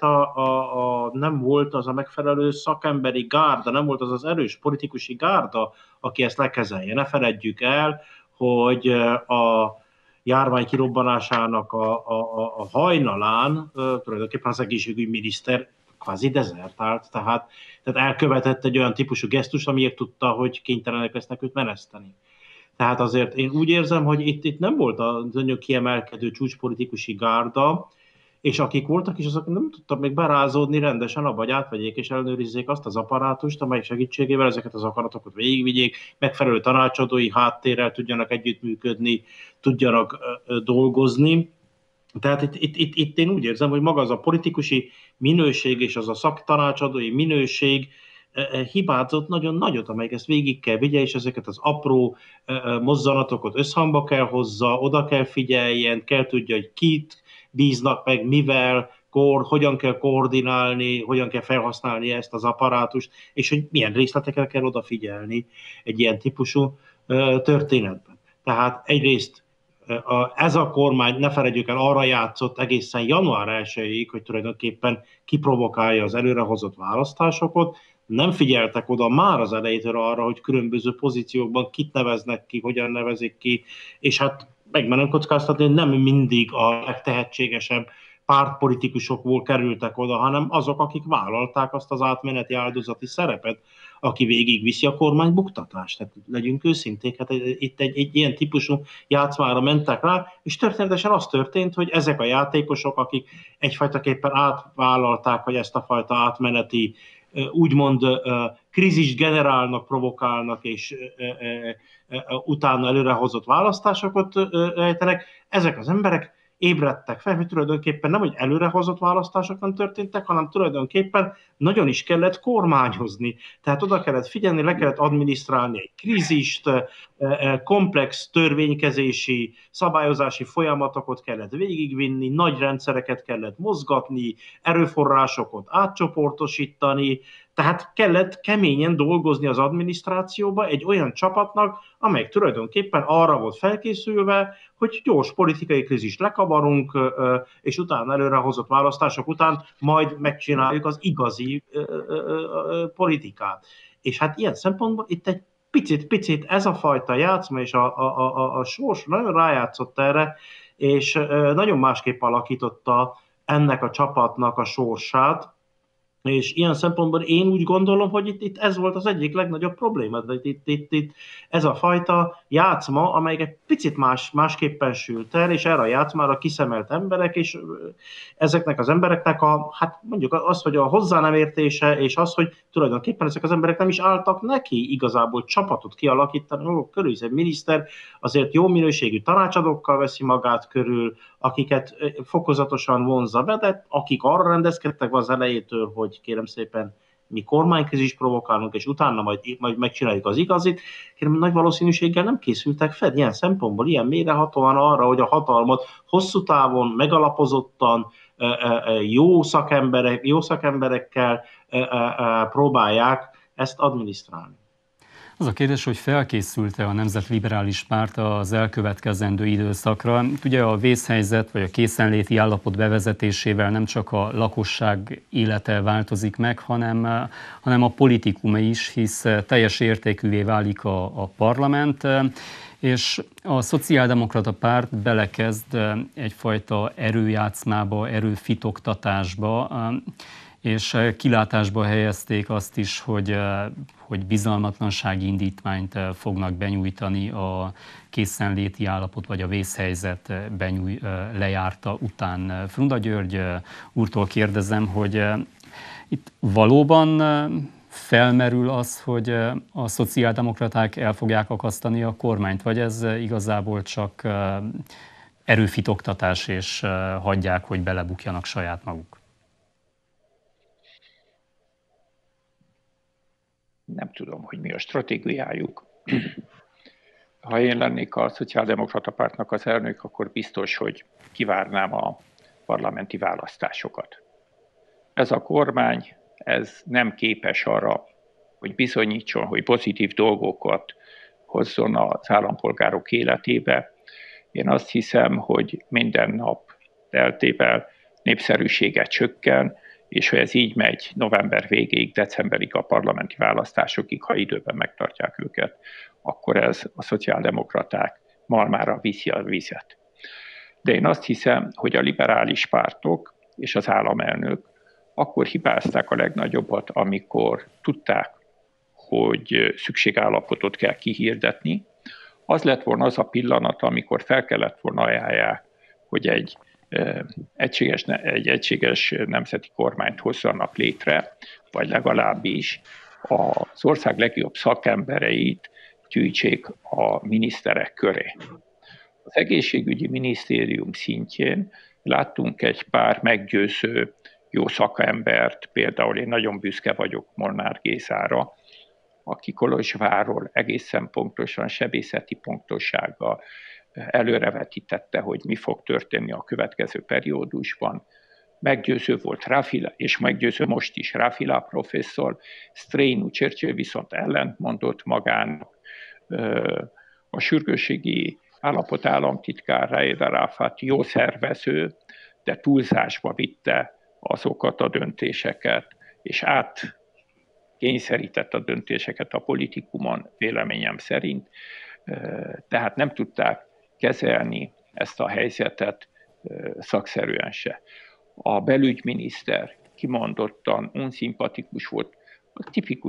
nem volt az a megfelelő szakemberi gárda, nem volt az az erős politikusi gárda, aki ezt lekezelje. Ne feledjük el, hogy a járvány kirobbanásának a hajnalán tulajdonképpen az egészségügyminiszter kvázi dezertált, tehát elkövetett egy olyan típusú gesztus, amiért tudta, hogy kénytelenek lesznek őt meneszteni. Tehát azért én úgy érzem, hogy itt nem volt az nagyon kiemelkedő csúcspolitikusi gárda, és akik voltak is, azok nem tudtak még berázódni rendesen abba, hogy átvegyék és ellenőrizzék azt az apparátust, amely segítségével ezeket az akaratokat végigvigyék, megfelelő tanácsadói háttérrel tudjanak együttműködni, tudjanak dolgozni. Tehát itt én úgy érzem, hogy maga az a politikusi minőség és az a szaktanácsadói minőség hibázott nagyon nagyot, amelyik ezt végig kell vigye, és ezeket az apró mozzanatokat összhangba kell hozza, oda kell figyeljen, kell tudja, hogy kit bíznak meg, mivel, hogyan kell koordinálni, hogyan kell felhasználni ezt az apparátust, és hogy milyen részletekre kell odafigyelni egy ilyen típusú történetben. Tehát egyrészt ez a kormány, ne felejtjük el, arra játszott egészen január 1-ig, hogy tulajdonképpen kiprovokálja az előrehozott választásokat, nem figyeltek oda már az elejétől arra, hogy különböző pozíciókban kit neveznek ki, hogyan nevezik ki, és hát megmerem kockáztatni, hogy nem mindig a legtehetségesebb pártpolitikusokból kerültek oda, hanem azok, akik vállalták azt az átmeneti áldozati szerepet, aki végigviszi a kormány buktatást. Tehát legyünk őszinték, hát itt egy ilyen típusú játszmára mentek rá, és történetesen az történt, hogy ezek a játékosok, akik egyfajtaképpen átvállalták, hogy ezt a fajta átmeneti úgymond krízist generálnak, provokálnak, és utána előrehozott választásokat ejtenek, ezek az emberek ébredtek fel, hogy tulajdonképpen nem, hogy előrehozott választások nem történtek, hanem tulajdonképpen nagyon is kellett kormányozni. Tehát oda kellett figyelni, le kellett adminisztrálni egy krízist, komplex törvénykezési, szabályozási folyamatokat kellett végigvinni, nagy rendszereket kellett mozgatni, erőforrásokat átcsoportosítani, tehát kellett keményen dolgozni az adminisztrációba egy olyan csapatnak, amely tulajdonképpen arra volt felkészülve, hogy gyors politikai krízist lekavarunk, és utána előrehozott választások után majd megcsináljuk az igazi politikát. És hát ilyen szempontból itt egy picit ez a fajta játszma és a sors nagyon rájátszott erre, és nagyon másképp alakította ennek a csapatnak a sorsát, és ilyen szempontból én úgy gondolom, hogy itt ez volt az egyik legnagyobb probléma. Itt ez a fajta játszma, amelyik egy picit másképpen sült el, és erre a játszmára kiszemelt emberek, és ezeknek az embereknek mondjuk az, hogy a hozzá nem értése, és az, hogy tulajdonképpen ezek az emberek nem is álltak neki igazából csapatot kialakítani maguk körül, hiszen miniszter azért jó minőségű tanácsadókkal veszi magát körül, akiket fokozatosan vonzza be, de akik arra rendezkedtek az elejétől, hogy kérem szépen mi kormánykrízist provokálunk, és utána majd megcsináljuk az igazit, kérem, nagy valószínűséggel nem készültek fel ilyen szempontból, ilyen mélyrehatóan arra, hogy a hatalmat hosszú távon, megalapozottan, jó szakemberekkel próbálják ezt adminisztrálni. Az a kérdés, hogy felkészült-e a Nemzetliberális Párt az elkövetkezendő időszakra. Ugye a vészhelyzet vagy a készenléti állapot bevezetésével nem csak a lakosság élete változik meg, hanem a politikum is, hisz teljes értékűvé válik a parlament, és a Szociáldemokrata Párt belekezd egyfajta erőjátszmába, erőfitoktatásba, és kilátásba helyezték azt is, hogy bizalmatlansági indítványt fognak benyújtani a készenléti állapot vagy a vészhelyzet lejárta után. Frunda György úrtól kérdezem, hogy itt valóban felmerül az, hogy a szociáldemokraták el fogják akasztani a kormányt, vagy ez igazából csak erőfitoktatás, és hagyják, hogy belebukjanak saját maguk? Nem tudom, hogy mi a stratégiájuk. Ha én lennék a Szociáldemokrata Pártnak az elnök, akkor biztos, hogy kivárnám a parlamenti választásokat. Ez a kormány, ez nem képes arra, hogy bizonyítson, hogy pozitív dolgokat hozzon az állampolgárok életébe. Én azt hiszem, hogy minden nap teltével népszerűsége csökken, és ha ez így megy november végéig, decemberig a parlamenti választásokig, ha időben megtartják őket, akkor ez a szociáldemokraták malmára viszi a vizet. De én azt hiszem, hogy a liberális pártok és az államelnök akkor hibázták a legnagyobbat, amikor tudták, hogy szükségállapotot kell kihirdetni. Az lett volna az a pillanat, amikor fel kellett volna ajánlják, hogy egy egységes nemzeti kormányt hozzanak létre, vagy legalábbis az ország legjobb szakembereit gyűjtsék a miniszterek köré. Az egészségügyi minisztérium szintjén láttunk egy pár meggyőző jó szakembert, például én nagyon büszke vagyok Molnár Gézára, aki Kolozsvárról egészen pontosan, sebészeti pontossággal előrevetítette, hogy mi fog történni a következő periódusban. Meggyőző volt Rafila, és meggyőző most is Rafila professzor, Streinú Churchill viszont ellentmondott magának. A sürgősségi állapot államtitkár Raed Arafat jó szervező, de túlzásba vitte azokat a döntéseket, és kényszerített a döntéseket a politikumon, véleményem szerint. Tehát nem tudták kezelni ezt a helyzetet szakszerűen se. A belügyminiszter kimondottan unszimpatikus volt, a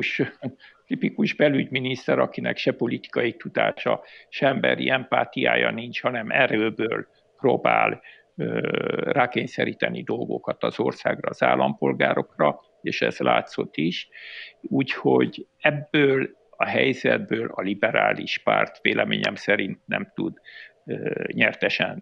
tipikus belügyminiszter, akinek se politikai tudása, se emberi empátiája nincs, hanem erőből próbál rákényszeríteni dolgokat az országra, az állampolgárokra, és ez látszott is. Úgyhogy ebből a helyzetből a liberális párt véleményem szerint nem tud nyertesen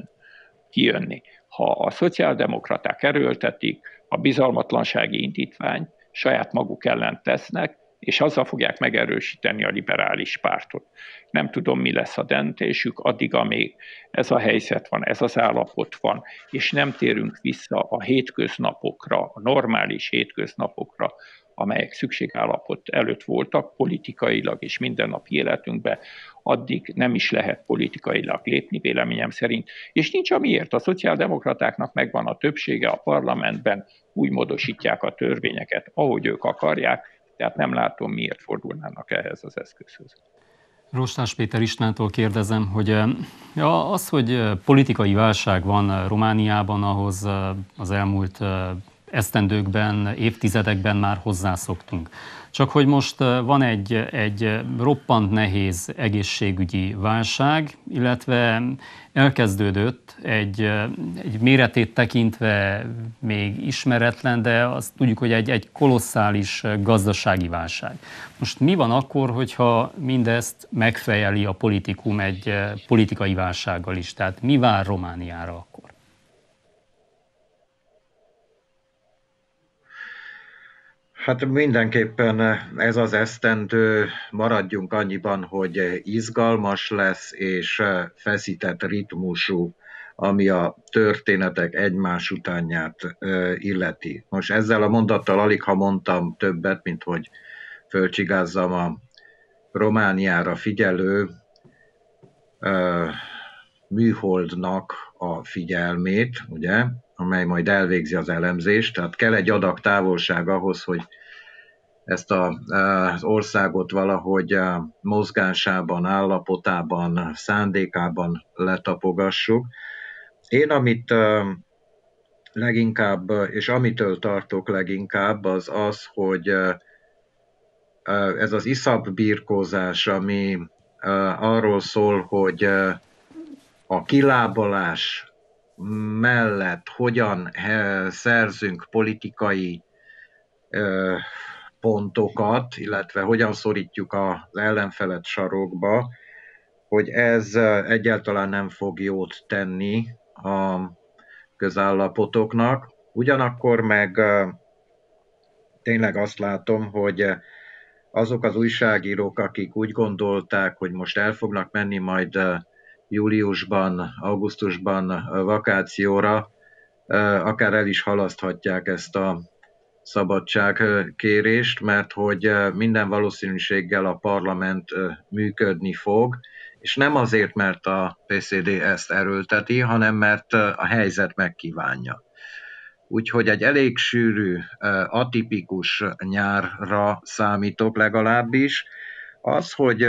kijönni. Ha a szociáldemokraták erőltetik, a bizalmatlansági indítványt saját maguk ellen tesznek, és azzal fogják megerősíteni a liberális pártot. Nem tudom, mi lesz a döntésük, addig, amíg ez a helyzet van, ez az állapot van, és nem térünk vissza a hétköznapokra, a normális hétköznapokra, amelyek szükségállapot előtt voltak politikailag és mindennapi életünkben, addig nem is lehet politikailag lépni, véleményem szerint. És nincs amiért. A szociáldemokratáknak megvan a többsége a parlamentben, úgy módosítják a törvényeket, ahogy ők akarják, tehát nem látom, miért fordulnának ehhez az eszközhöz. Rostás Péter Istvántól kérdezem, hogy az, hogy politikai válság van Romániában, ahhoz az elmúlt esztendőkben, évtizedekben már hozzászoktunk. Csak hogy most van egy roppant nehéz egészségügyi válság, illetve elkezdődött egy méretét tekintve még ismeretlen, de azt tudjuk, hogy egy kolosszális gazdasági válság. Most mi van akkor, hogyha mindezt megfejeli a politikum egy politikai válsággal is? Tehát mi vár Romániára akkor? Hát mindenképpen ez az esztendő, maradjunk annyiban, hogy izgalmas lesz és feszített ritmusú, ami a történetek egymás utánját illeti. Most ezzel a mondattal aligha mondtam többet, mint hogy fölcsigázzam a Romániára figyelő műholdnak a figyelmét, ugye, amely majd elvégzi az elemzést, tehát kell egy adag távolság ahhoz, hogy ezt az országot valahogy mozgásában, állapotában, szándékában letapogassuk. Én, amit leginkább, és amitől tartok leginkább, az az, hogy ez az iszap birkózás, ami arról szól, hogy a kilábalás mellett hogyan szerzünk politikai pontokat, illetve hogyan szorítjuk az ellenfelet sarokba, hogy ez egyáltalán nem fog jót tenni a közállapotoknak. Ugyanakkor meg tényleg azt látom, hogy azok az újságírók, akik úgy gondolták, hogy most el fognak menni majd júliusban, augusztusban vakációra, akár el is halaszthatják ezt a szabadságkérést, mert hogy minden valószínűséggel a parlament működni fog, és nem azért, mert a PCD ezt erőlteti, hanem mert a helyzet megkívánja. Úgyhogy egy elég sűrű, atipikus nyárra számítok legalábbis. Az, hogy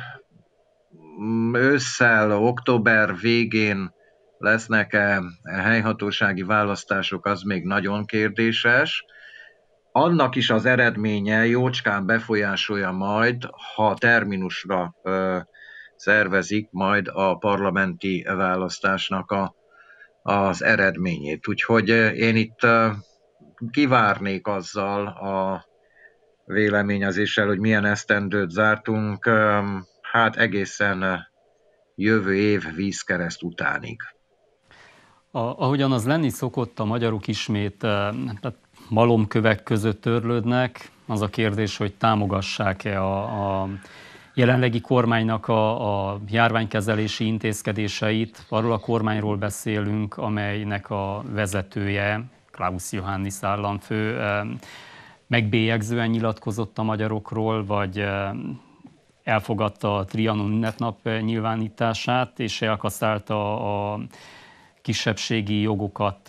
ősszel, október végén lesznek-e helyhatósági választások, az még nagyon kérdéses. Annak is az eredménye jócskán befolyásolja majd, ha terminusra szervezik majd a parlamenti választásnak az eredményét. Úgyhogy én itt kivárnék azzal a véleményezéssel, hogy milyen esztendőt zártunk, hát egészen jövő év vízkereszt utánig. Ahogyan az lenni szokott, a magyarok ismét tehát malomkövek között törlődnek. Az a kérdés, hogy támogassák-e a jelenlegi kormánynak a járványkezelési intézkedéseit. Arról a kormányról beszélünk, amelynek a vezetője, Klaus Johannis államfő, megbélyegzően nyilatkozott a magyarokról, vagy elfogadta a Trianon ünnepnap nyilvánítását, és elkaszálta a kisebbségi jogokat,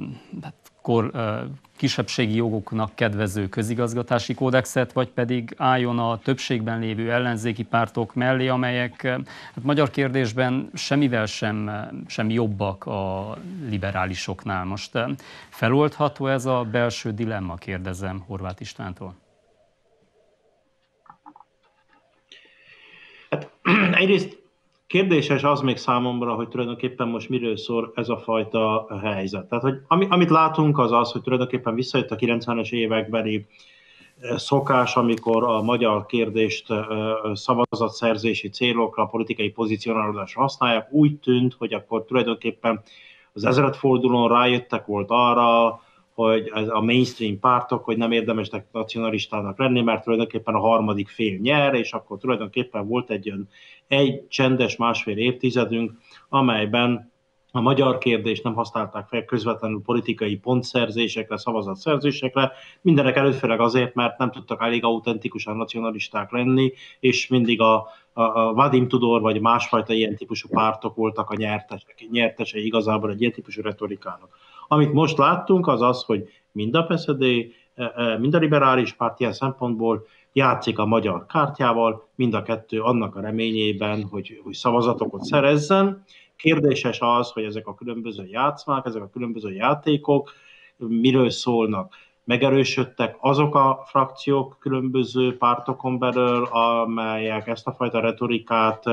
kisebbségi jogoknak kedvező közigazgatási kódexet, vagy pedig álljon a többségben lévő ellenzéki pártok mellé, amelyek hát magyar kérdésben semmivel sem jobbak a liberálisoknál. Most feloldható ez a belső dilemma, kérdezem Horváth Istvántól? Hát, egyrészt kérdéses az még számomra, hogy tulajdonképpen most miről szól ez a fajta helyzet. Tehát, hogy amit látunk, az az, hogy tulajdonképpen visszajött a 90-es évekbeli szokás, amikor a magyar kérdést szavazatszerzési célokra, politikai pozícionálódásra használják. Úgy tűnt, hogy akkor tulajdonképpen az ezredfordulón rájöttek volt arra, hogy a mainstream pártok, hogy nem érdemes nacionalistának lenni, mert tulajdonképpen a harmadik fél nyer, és akkor tulajdonképpen volt egy csendes másfél évtizedünk, amelyben a magyar kérdést nem használták fel közvetlenül politikai pontszerzésekre, szavazatszerzésekre, mindenek előtt főleg azért, mert nem tudtak elég autentikusan nacionalisták lenni, és mindig a Vadim Tudor vagy másfajta ilyen típusú pártok voltak a nyertesei igazából egy ilyen típusú retorikának. Amit most láttunk, az az, hogy mind a PSD, mind a liberális párt ilyen szempontból játszik a magyar kártyával, mind a kettő annak a reményében, hogy szavazatokat szerezzen. Kérdéses az, hogy ezek a különböző játszmák, ezek a különböző játékok miről szólnak. Megerősödtek azok a frakciók különböző pártokon belül, amelyek ezt a fajta retorikát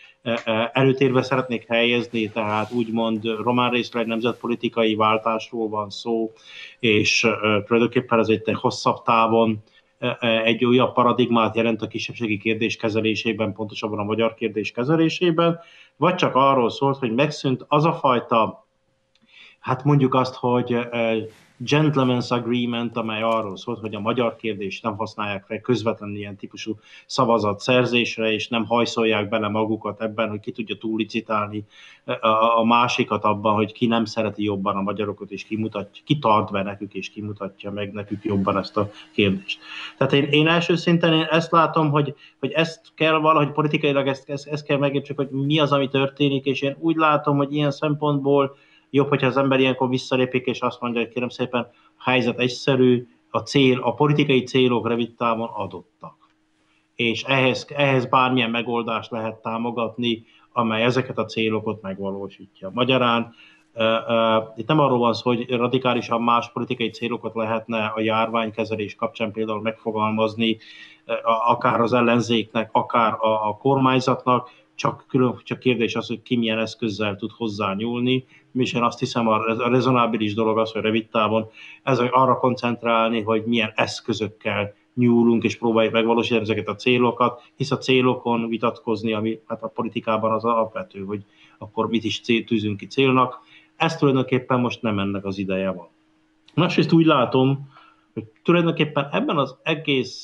előtérbe szeretnék helyezni, tehát úgymond román részről egy nemzetpolitikai váltásról van szó, és tulajdonképpen ez egy hosszabb távon egy újabb paradigmát jelent a kisebbségi kérdés kezelésében, pontosabban a magyar kérdés kezelésében, vagy csak arról szólt, hogy megszűnt az a fajta, hát mondjuk azt, hogy gentleman's agreement, amely arról szólt, hogy a magyar kérdést nem használják fel közvetlenül ilyen típusú szavazatszerzésre, és nem hajszolják bele magukat ebben, hogy ki tudja túllicitálni a másikat abban, hogy ki nem szereti jobban a magyarokat, és ki tart be nekük, és kimutatja meg nekük jobban ezt a kérdést. Tehát én első szinten ezt látom, hogy ezt kell valahogy politikailag, ezt kell megértsük, hogy mi az, ami történik, és én úgy látom, hogy ilyen szempontból jobb, hogyha az ember ilyenkor visszalépik, és azt mondja, hogy kérem szépen, a helyzet egyszerű, a politikai célok rövid távon adottak. És ehhez bármilyen megoldást lehet támogatni, amely ezeket a célokat megvalósítja. Magyarán Itt nem arról van szó, hogy radikálisan más politikai célokat lehetne a járványkezelés kapcsán például megfogalmazni, akár az ellenzéknek, akár a kormányzatnak, csak kérdés az, hogy ki milyen eszközzel tud hozzányúlni, és én azt hiszem a rezonábilis dolog az, hogy rövid távon arra koncentrálni, hogy milyen eszközökkel nyúlunk és próbáljuk megvalósítani ezeket a célokat, hisz a célokon vitatkozni, ami hát a politikában az alapvető, hogy akkor mit is tűzünk ki célnak. Ez tulajdonképpen most nem ennek az ideje van. Másrészt úgy látom, hogy tulajdonképpen ebben az egész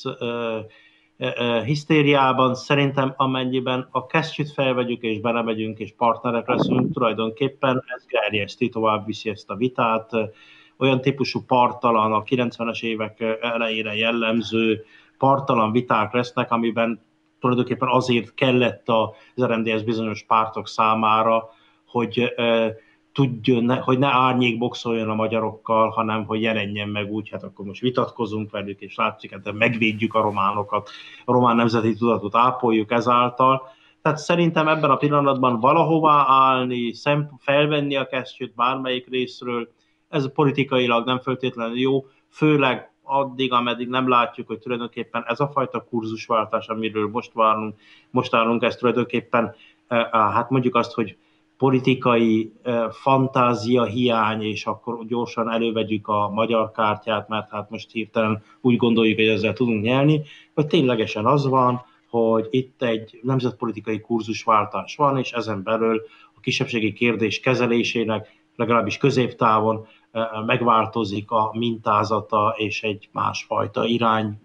hisztériában szerintem amennyiben a kesztyűt felvegyük és belemegyünk és partnerek leszünk, tulajdonképpen ez gerjeszti, tovább viszi ezt a vitát. Olyan típusú parttalan, a 90-es évek elejére jellemző parttalan viták lesznek, amiben tulajdonképpen azért kellett az RMDSZ bizonyos pártok számára, hogy tudjon, hogy ne árnyékboxoljon a magyarokkal, hanem hogy jelenjen meg úgy, hát akkor most vitatkozunk velük, és látszik, hát megvédjük a románokat, a román nemzeti tudatot ápoljuk ezáltal. Tehát szerintem ebben a pillanatban valahová állni, felvenni a kesztyűt bármelyik részről, ez politikailag nem feltétlenül jó, főleg addig, ameddig nem látjuk, hogy tulajdonképpen ez a fajta kurzusváltás, amiről most állunk, ez tulajdonképpen, hát mondjuk azt, hogy politikai fantázia hiány, és akkor gyorsan elővegyük a magyar kártyát, mert hát most hirtelen úgy gondoljuk, hogy ezzel tudunk nyerni, vagy ténylegesen az van, hogy itt egy nemzetpolitikai kurzusváltás van, és ezen belül a kisebbségi kérdés kezelésének legalábbis középtávon megváltozik a mintázata, és egy másfajta irány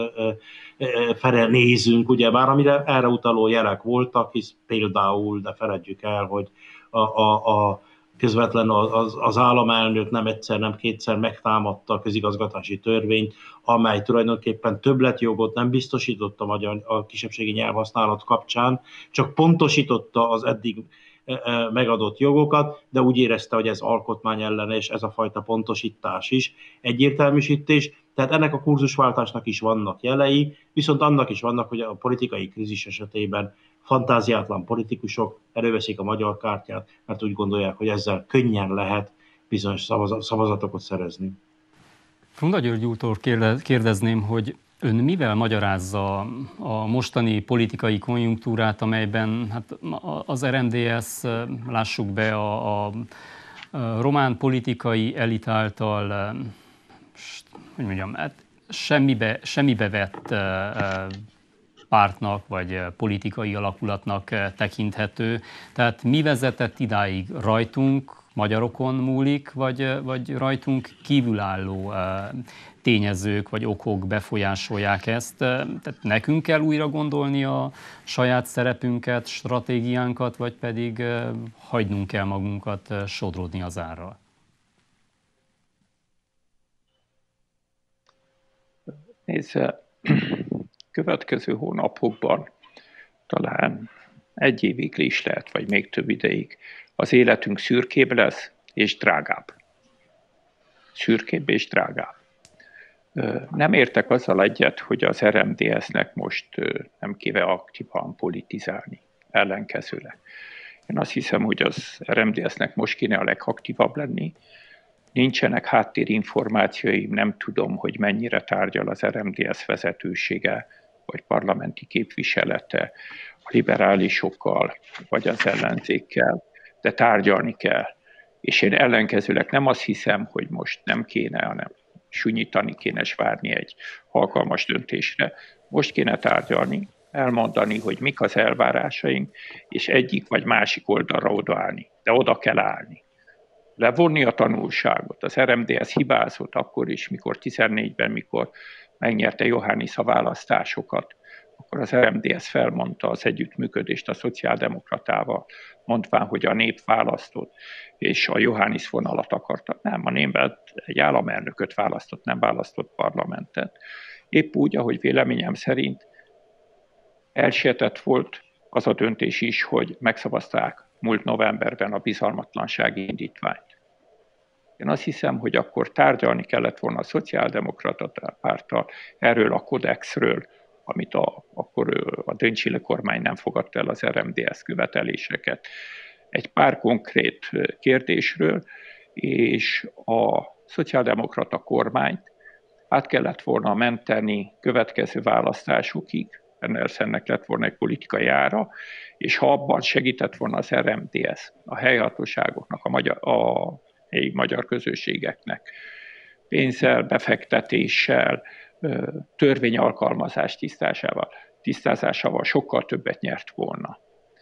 felé nézünk, ugyebár, amire erre utaló jelek voltak, hisz például, de feledjük el, hogy a közvetlen az államelnök nem egyszer, nem kétszer megtámadta a közigazgatási törvényt, amely tulajdonképpen többletjogot nem biztosított a kisebbségi nyelvhasználat kapcsán, csak pontosította az eddig megadott jogokat, de úgy érezte, hogy ez alkotmányellenes, ez a fajta pontosítás is, egyértelműsítés, tehát ennek a kurzusváltásnak is vannak jelei, viszont annak is vannak, hogy a politikai krízis esetében fantáziátlan politikusok előveszik a magyar kártyát, mert úgy gondolják, hogy ezzel könnyen lehet bizonyos szavazatokat szerezni. Funda György úrtól kérdezném, hogy ön mivel magyarázza a mostani politikai konjunktúrát, amelyben hát az RMDSZ, lássuk be, a román politikai elit által, hogy mondjam, hát semmibe vett pártnak vagy politikai alakulatnak tekinthető. Tehát mi vezetett idáig? Rajtunk, magyarokon múlik, vagy rajtunk kívülálló tényezők vagy okok befolyásolják ezt? Tehát nekünk kell újra gondolni a saját szerepünket, stratégiánkat, vagy pedig hagynunk kell magunkat sodródni az árral? Nézze, következő hónapokban, talán egy évig is lehet, vagy még több ideig, az életünk szürkébb lesz és drágább. Szürkébb és drágább. Nem értek azzal egyet, hogy az RMDSZ-nek most nem kéne aktívan politizálni, ellenkezőleg. Én azt hiszem, hogy az RMDSZ-nek most kéne a legaktívabb lenni. Nincsenek háttérinformációim, nem tudom, hogy mennyire tárgyal az RMDSZ vezetősége, vagy parlamenti képviselete a liberálisokkal, vagy az ellenzékkel, de tárgyalni kell. És én ellenkezőleg nem azt hiszem, hogy most nem kéne, hanem sunyítani kéne és várni egy alkalmas döntésre. Most kéne tárgyalni, elmondani, hogy mik az elvárásaink, és egyik vagy másik oldalra odaállni. De oda kell állni. Levonni a tanulságot. Az RMDSZ hibázott akkor is, mikor 14-ben, mikor megnyerte Johannis a választásokat, akkor az RMDSZ felmondta az együttműködést a szociáldemokratával, mondván, hogy a nép választott, és a Johannis vonalat akarta. Nem, a német egy államelnököt választott, nem választott parlamentet. Épp úgy, ahogy véleményem szerint elsietett volt az a döntés is, hogy megszavazták múlt novemberben a bizalmatlansági indítványt. Én azt hiszem, hogy akkor tárgyalni kellett volna a szociáldemokrata párttal erről a kodexről, amit akkor a Döncsile kormány nem fogadta el az RMDSZ követeléseket. egy pár konkrét kérdésről, és a szociáldemokrata kormányt át kellett volna menteni következő választásokig, Andersennek lett volna egy politikai ára, és ha abban segített volna az RMDSZ, a helyhatóságoknak, a helyi magyar közösségeknek, pénzzel, befektetéssel, törvényalkalmazás tisztázásával sokkal többet nyert volna.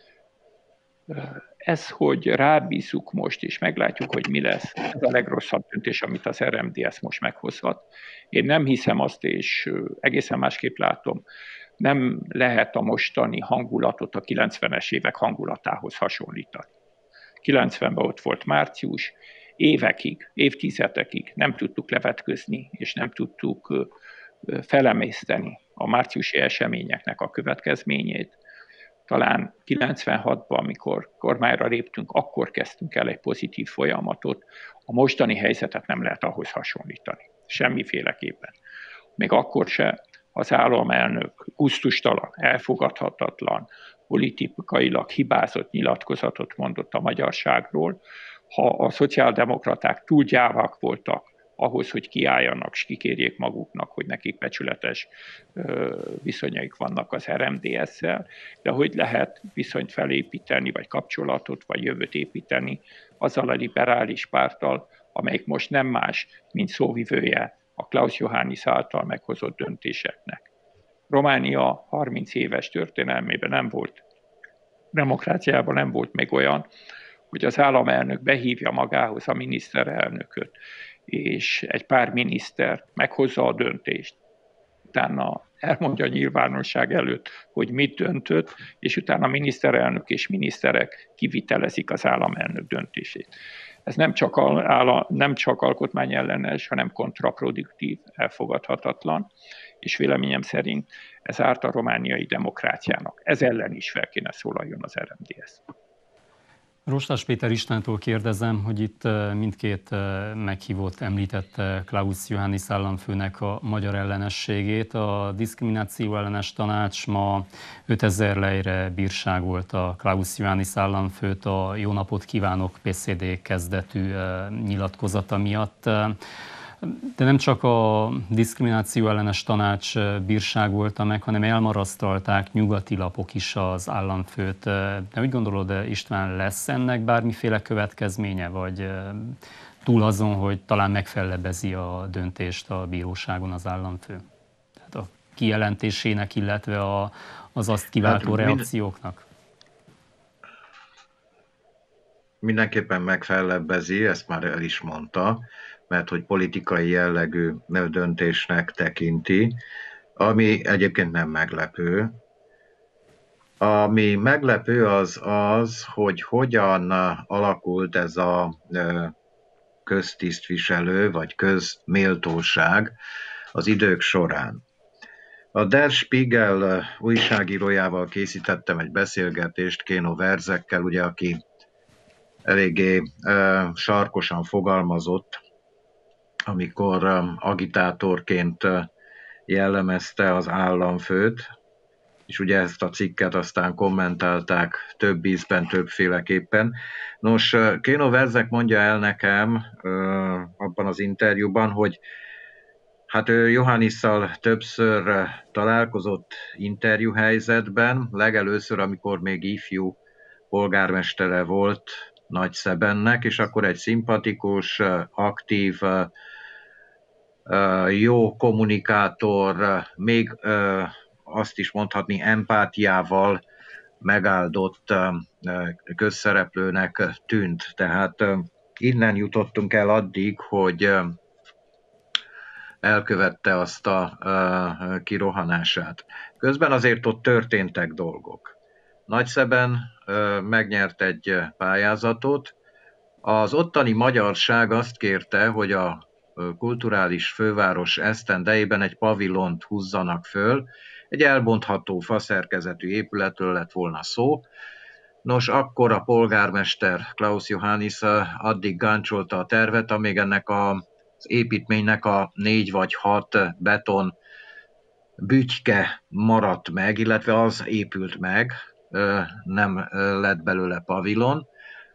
Ez, hogy rábízzuk most, és meglátjuk, hogy mi lesz, ez a legrosszabb döntés, amit az RMDSZ most meghozhat. Én nem hiszem azt, és egészen másképp látom, nem lehet a mostani hangulatot a 90-es évek hangulatához hasonlítani. 90-ben ott volt március, évekig, évtizedekig nem tudtuk levetközni, és nem tudtuk felemészteni a márciusi eseményeknek a következményét. Talán 96-ban, amikor kormányra léptünk, akkor kezdtünk el egy pozitív folyamatot. A mostani helyzetet nem lehet ahhoz hasonlítani. Semmiféleképpen. Még akkor se az államelnök gusztustalan, elfogadhatatlan, politikailag hibázott nyilatkozatot mondott a magyarságról. Ha a szociáldemokraták túl gyávák voltak ahhoz, hogy kiálljanak, és kikérjék maguknak, hogy nekik becsületes viszonyaik vannak az RMDSZ-szel, de hogy lehet viszonyt felépíteni, vagy kapcsolatot, vagy jövőt építeni azzal a liberális párttal, amelyik most nem más, mint szóvivője a Klaus Johannis által meghozott döntéseknek. Románia 30 éves történelmében nem volt, demokráciában nem volt még olyan, hogy az államelnök behívja magához a miniszterelnököt, és egy pár miniszter meghozza a döntést, utána elmondja a nyilvánosság előtt, hogy mit döntött, és utána a miniszterelnök és miniszterek kivitelezik az államelnök döntését. Ez nem csak alkotmányellenes, hanem kontraproduktív, elfogadhatatlan, és véleményem szerint ez árt a romániai demokráciának. Ez ellen is fel kéne szólaljon az RMDSZ. Rostás Péter Istvántól kérdezem, hogy itt mindkét meghívott említette Klaus Johannis államfőnek a magyar ellenességét. A diszkrimináció ellenes tanács ma 5000 lejre bírságolta Klaus Johannis államfőt a Jó napot kívánok PCD kezdetű nyilatkozata miatt. De nem csak a diszkrimináció ellenes tanács bírságolta meg, hanem elmarasztalták nyugati lapok is az államfőt. De úgy gondolod, István, lesz ennek bármiféle következménye, vagy túl azon, hogy talán megfellebbezi a döntést a bíróságon az államfő? Tehát a kijelentésének, illetve az azt kiváltó reakcióknak? Mindenképpen megfellebbezi, ezt már el is mondta, mert hogy politikai jellegű döntésnek tekinti, ami egyébként nem meglepő. Ami meglepő az, hogy hogyan alakult ez a köztisztviselő vagy közméltóság az idők során. A Der Spiegel újságírójával készítettem egy beszélgetést, Kéno Verzekkel, ugye, aki eléggé sarkosan fogalmazott, amikor agitátorként jellemezte az államfőt, és ugye ezt a cikket aztán kommentálták több ízben, többféleképpen. Nos, Kéno Verzek mondja el nekem abban az interjúban, hogy hát ő Johannissal többször találkozott interjúhelyzetben, legelőször, amikor még ifjú polgármestere volt Nagyszebennek, és akkor egy szimpatikus, aktív, jó kommunikátor, még azt is mondhatni empátiával megáldott közszereplőnek tűnt. Tehát innen jutottunk el addig, hogy elkövette azt a kirohanását. Közben azért ott történtek dolgok. Nagyszeben megnyert egy pályázatot. Az ottani magyarság azt kérte, hogy a kulturális főváros esztendejében egy pavilont húzzanak föl. Egy elbontható faszerkezetű épületről lett volna szó. Nos, akkor a polgármester Klaus Johannis addig gáncsolta a tervet, amíg ennek az építménynek a 4 vagy 6 beton bütyke maradt meg, illetve az épült meg, nem lett belőle pavilon.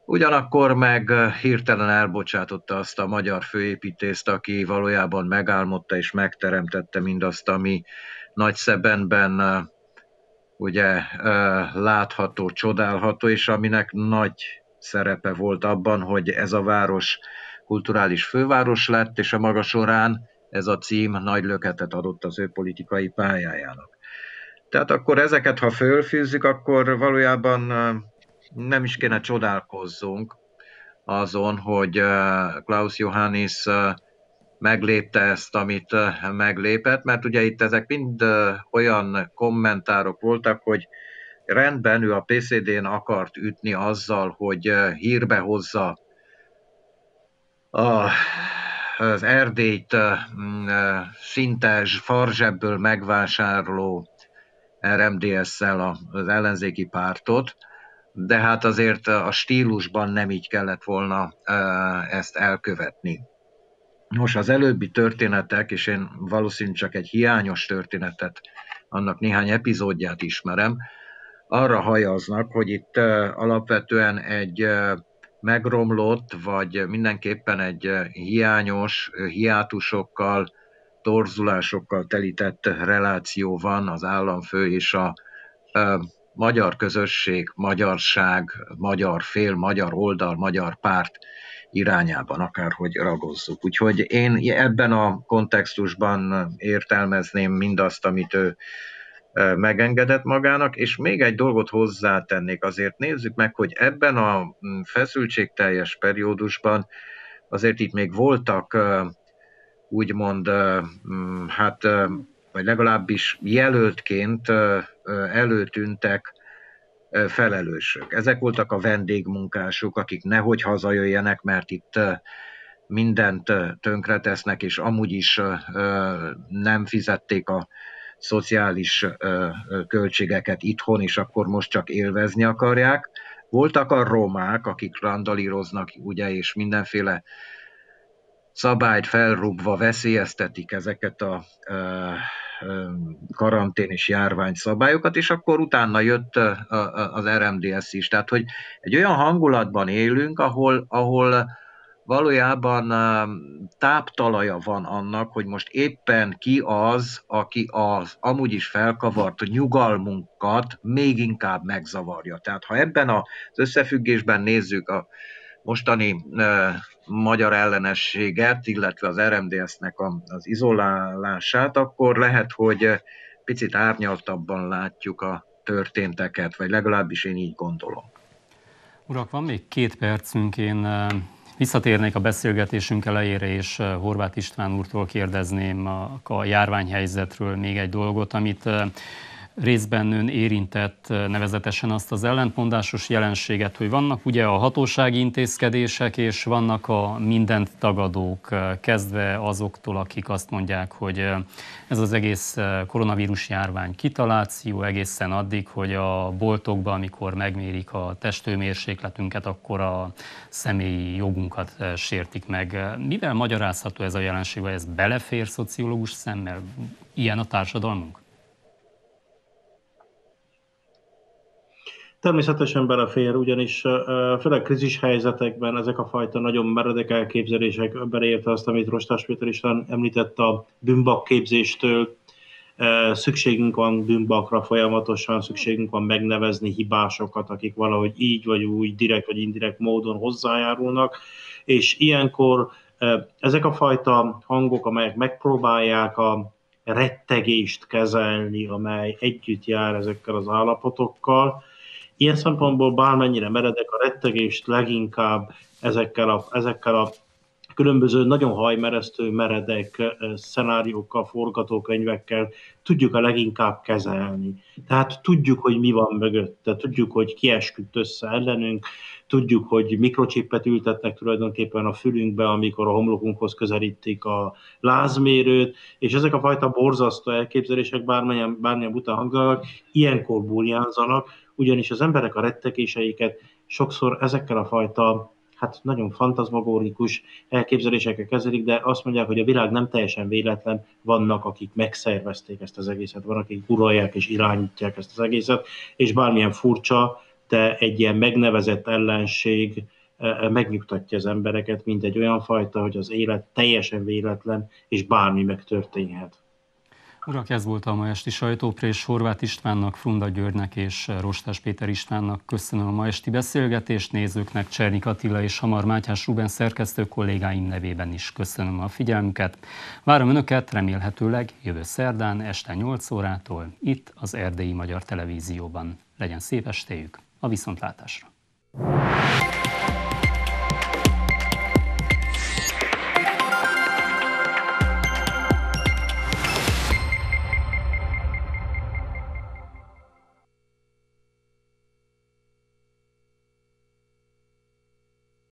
Ugyanakkor meg hirtelen elbocsátotta azt a magyar főépítészt, aki valójában megálmodta és megteremtette mindazt, ami Nagyszebenben ugye látható, csodálható, és aminek nagy szerepe volt abban, hogy ez a város kulturális főváros lett, és a maga során ez a cím nagy löketet adott az ő politikai pályájának. Tehát akkor ezeket, ha fölfűzzük, akkor valójában nem is kéne csodálkozzunk azon, hogy Klaus Johannis meglépte ezt, amit meglépett, mert ugye itt ezek mind olyan kommentárok voltak, hogy rendben, ő a PCD-n akart ütni azzal, hogy hírbe hozza az Erdélyt szinte farzsebből megvásárló RMDS-szel az ellenzéki pártot, de hát azért a stílusban nem így kellett volna ezt elkövetni. Nos, az előbbi történetek, és én valószínűleg csak egy hiányos történetet, annak néhány epizódját ismerem, arra hajaznak, hogy itt alapvetően egy megromlott, vagy mindenképpen egy hiányos, hiátusokkal, torzulásokkal telített reláció van az államfő és a magyar közösség, magyarság, magyar fél, magyar oldal, magyar párt irányában, akárhogy ragozzuk. Úgyhogy én ebben a kontextusban értelmezném mindazt, amit ő megengedett magának, és még egy dolgot hozzátennék, azért nézzük meg, hogy ebben a feszültségteljes periódusban azért itt még voltak úgymond, hát, vagy legalábbis jelöltként előtűntek felelősök. Ezek voltak a vendégmunkások, akik nehogy hazajöjjenek, mert itt mindent tönkretesznek, és amúgy is nem fizették a szociális költségeket itthon, és akkor most csak élvezni akarják. Voltak a romák, akik randalíroznak, ugye, és mindenféle szabályt felrúgva veszélyeztetik ezeket a karantén és járvány szabályokat, és akkor utána jött az RMDS is. Tehát, hogy egy olyan hangulatban élünk, ahol valójában táptalaja van annak, hogy most éppen ki az, aki az amúgy is felkavart nyugalmunkat még inkább megzavarja. Tehát ha ebben az összefüggésben nézzük a mostani magyar ellenességet, illetve az RMDS-nek az izolálását, akkor lehet, hogy picit árnyaltabban látjuk a történteket, vagy legalábbis én így gondolom. Urak, van még 2 percünk, én visszatérnék a beszélgetésünk elejére, és Horváth István úrtól kérdezném a járványhelyzetről még egy dolgot, amit részben ön érintett, nevezetesen azt az ellentmondásos jelenséget, hogy vannak ugye a hatósági intézkedések, és vannak a mindent tagadók, kezdve azoktól, akik azt mondják, hogy ez az egész koronavírus járvány kitaláció, egészen addig, hogy a boltokban, amikor megmérik a testőmérsékletünket, akkor a személyi jogunkat sértik meg. Mivel magyarázható ez a jelenség, vagy ez belefér szociológus szemmel? Ilyen a társadalmunk? Természetesen belefér, ugyanis főleg krízis helyzetekben ezek a fajta nagyon meredek elképzelések, beleértve azt, amit Rostás Péter is említett a bűnbak képzéstől, szükségünk van bűnbakra folyamatosan, szükségünk van megnevezni hibásokat, akik valahogy így vagy úgy, direkt vagy indirekt módon hozzájárulnak, és ilyenkor ezek a fajta hangok, amelyek megpróbálják a rettegést kezelni, amely együtt jár ezekkel az állapotokkal, ilyen szempontból bármennyire meredek, a rettegést leginkább ezekkel a különböző nagyon hajmeresztő, meredek szenáriókkal, forgatókönyvekkel tudjuk a leginkább kezelni. Tehát tudjuk, hogy mi van mögötte, tudjuk, hogy ki esküdt össze ellenünk, tudjuk, hogy mikrochippet ültetnek tulajdonképpen a fülünkbe, amikor a homlokunkhoz közelítik a lázmérőt, és ezek a fajta borzasztó elképzelések bármilyen után hangzanak, ilyenkor burjánzanak, ugyanis az emberek a rettegéseiket sokszor ezekkel a fajta nagyon fantazmagórikus elképzelésekkel kezelik, de azt mondják, hogy a világ nem teljesen véletlen, vannak, akik megszervezték ezt az egészet, vannak, akik uralják és irányítják ezt az egészet, és bármilyen furcsa, de egy ilyen megnevezett ellenség megnyugtatja az embereket, mint egy olyan fajta, hogy az élet teljesen véletlen, és bármi megtörténhet. Urak, ez volt a ma esti sajtóprés. Horváth Istvánnak, Frunda Györgynek és Rostás Péter Istvánnak köszönöm a ma esti beszélgetést, nézőknek Csernik Attila és Hamar Mátyás Ruben szerkesztő kollégáim nevében is köszönöm a figyelmüket. Várom Önöket remélhetőleg jövő szerdán este 8 órától itt az Erdélyi Magyar Televízióban. Legyen szép estéjük, a viszontlátásra!